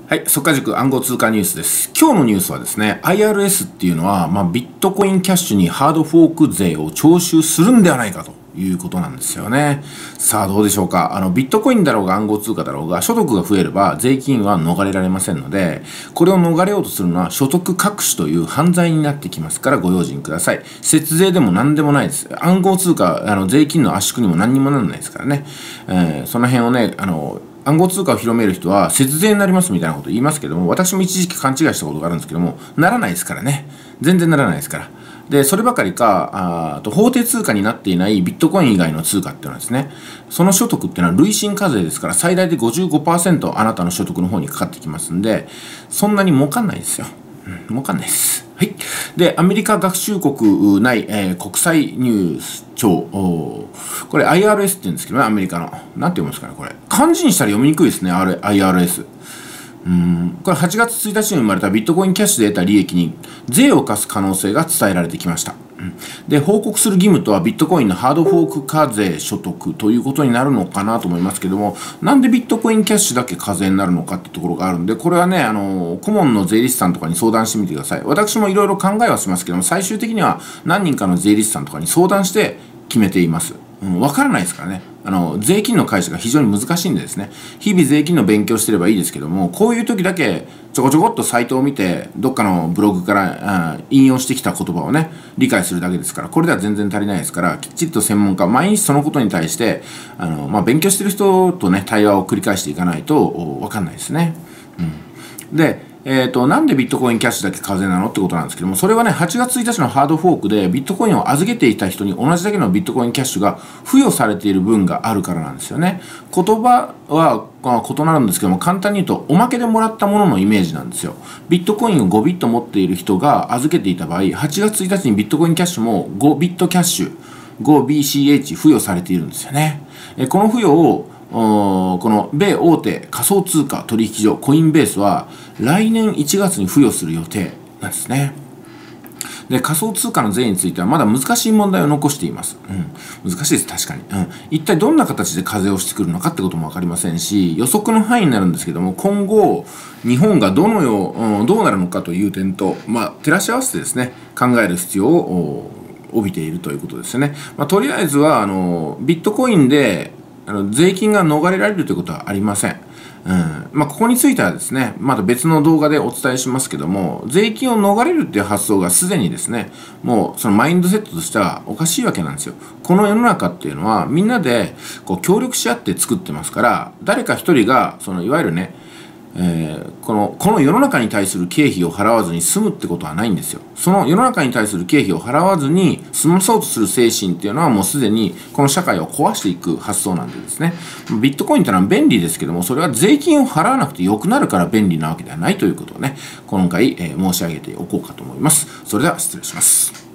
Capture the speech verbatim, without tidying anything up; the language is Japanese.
はい、速稼塾暗号通貨ニュースです。今日のニュースはですね、アイアールエス っていうのは、まあ、ビットコインキャッシュにハードフォーク税を徴収するんではないかということなんですよね。さあ、どうでしょうか。あの、ビットコインだろうが暗号通貨だろうが、所得が増えれば税金は逃れられませんので、これを逃れようとするのは所得隠しという犯罪になってきますからご用心ください。節税でも何でもないです。暗号通貨、あの、税金の圧縮にも何にもならないですからね。えー、その辺をね、あの、暗号通貨を広める人は節税になりますみたいなことを言いますけども、私も一時期勘違いしたことがあるんですけども、ならないですからね。全然ならないですから。で、そればかりか、ああと法定通貨になっていないビットコイン以外の通貨っていうのはですね、その所得っていうのは累進課税ですから、最大で ごじゅうごパーセント あなたの所得の方にかかってきますんで、そんなに儲かんないですよ。うん、儲かんないです。はい。で、アメリカ合衆国内、えー、国際入庁、これ アイアールエス って言うんですけどね、アメリカの。なんて読むんですかね、これ。漢字にしたら読みにくいですね、アイアールエス。うん、これはちがつついたちに生まれたビットコインキャッシュで得た利益に税を課す可能性が伝えられてきました。うん、で、報告する義務とはビットコインのハードフォーク課税所得ということになるのかなと思いますけども、なんでビットコインキャッシュだけ課税になるのかってところがあるんで、これはね、あの、顧問の税理士さんとかに相談してみてください。私もいろいろ考えはしますけども、最終的には何人かの税理士さんとかに相談して決めています。うん、わからないですからね。あの、税金の解釈が非常に難しいんでですね、日々税金の勉強してればいいですけども、こういう時だけちょこちょこっとサイトを見て、どっかのブログから引用してきた言葉をね、理解するだけですから、これでは全然足りないですから、きっちりと専門家、毎日そのことに対して、あの、まあ、勉強してる人とね、対話を繰り返していかないとわかんないですね。うん。で、えーと、なんでビットコインキャッシュだけ課税なのってことなんですけども、それはね、はちがつついたちのハードフォークでビットコインを預けていた人に同じだけのビットコインキャッシュが付与されている分があるからなんですよね。言葉は異なるんですけども、簡単に言うと、おまけでもらったもののイメージなんですよ。ビットコインをごビット持っている人が預けていた場合、はちがつついたちにビットコインキャッシュもごビットキャッシュ、ごビーシーエイチ 付与されているんですよね。この付与をこの米大手仮想通貨取引所コインベースは来年いちがつに付与する予定なんですね。で、仮想通貨の税についてはまだ難しい問題を残しています。うん、難しいです、確かに、うん。一体どんな形で課税をしてくるのかってことも分かりませんし、予測の範囲になるんですけども、今後、日本がどのよう、うん、どうなるのかという点と、まあ、照らし合わせてですね、考える必要を帯びているということですよね。まあ、とりあえずは、あの、ビットコインであの税金が逃れられるということはありません。うんまあ、ここについてはですね、また別の動画でお伝えしますけども、税金を逃れるっていう発想がすでにですね、もうそのマインドセットとしてはおかしいわけなんですよ。この世の中っていうのはみんなでこう協力し合って作ってますから、誰か一人がそのいわゆるね、えー、このこの世の中に対する経費を払わずに済むってことはないんですよ。その世の中に対する経費を払わずに済まそうとする精神っていうのはもうすでにこの社会を壊していく発想なんでですね、ビットコインってのは便利ですけども、それは税金を払わなくてよくなるから便利なわけではないということをね、今回、えー、申し上げておこうかと思います。それでは失礼します。